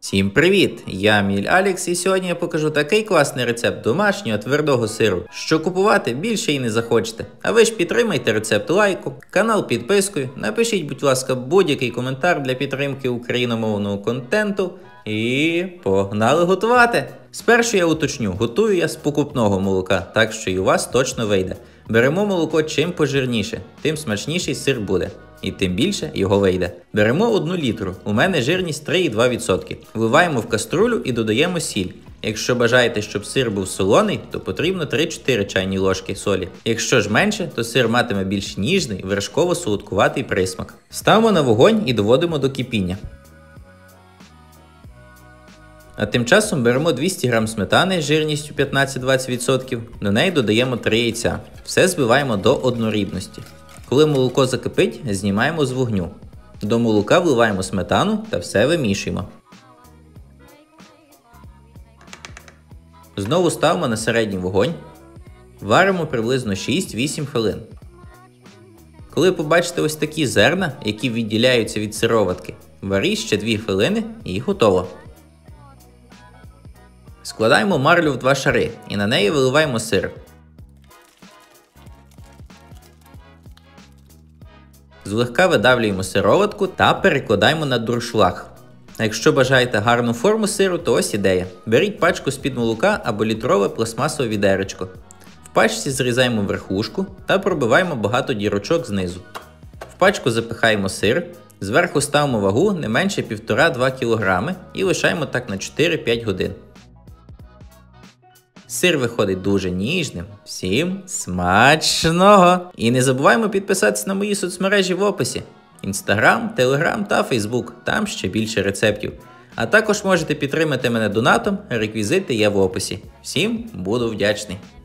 Всім привіт! Я Міль Алекс, і сьогодні я покажу такий класний рецепт домашнього твердого сиру, що купувати більше і не захочете. А ви ж підтримайте рецепт лайком, канал підпискою, напишіть, будь ласка, будь-який коментар для підтримки україномовного контенту і погнали готувати! Спершу я уточню, готую я з покупного молока, так що і у вас точно вийде. Беремо молоко чим пожирніше, тим смачніший сир буде. І тим більше його вийде. Беремо 1 літру, у мене жирність 3,2%. Вливаємо в каструлю і додаємо сіль. Якщо бажаєте, щоб сир був солоний, то потрібно 3-4 чайні ложки солі. Якщо ж менше, то сир матиме більш ніжний, вершково-солодкуватий присмак. Ставимо на вогонь і доводимо до кипіння. А тим часом беремо 200 г сметани з жирністю 15-20%, до неї додаємо 3 яйця. Все збиваємо до однорідності. Коли молоко закипить, знімаємо з вогню. До молока вливаємо сметану та все вимішуємо. Знову ставимо на середній вогонь. Варимо приблизно 6-8 хвилин. Коли побачите ось такі зерна, які відділяються від сироватки, варіть ще 2 хвилини і готово. Складаємо марлю в 2 шари і на неї виливаємо сир. Злегка видавлюємо сироватку та перекладаємо на дуршлаг. А якщо бажаєте гарну форму сиру, то ось ідея. Беріть пачку з-під молока або літрове пластмасове відеречко. В пачці зрізаємо верхушку та пробиваємо багато дірочок знизу. В пачку запихаємо сир, зверху ставимо вагу не менше 1,5-2 кг і лишаємо так на 4-5 годин. Сир виходить дуже ніжним. Всім смачного! І не забуваємо підписатися на мої соцмережі в описі. Інстаграм, Телеграм та Фейсбук. Там ще більше рецептів. А також можете підтримати мене донатом, реквізити є в описі. Всім буду вдячний.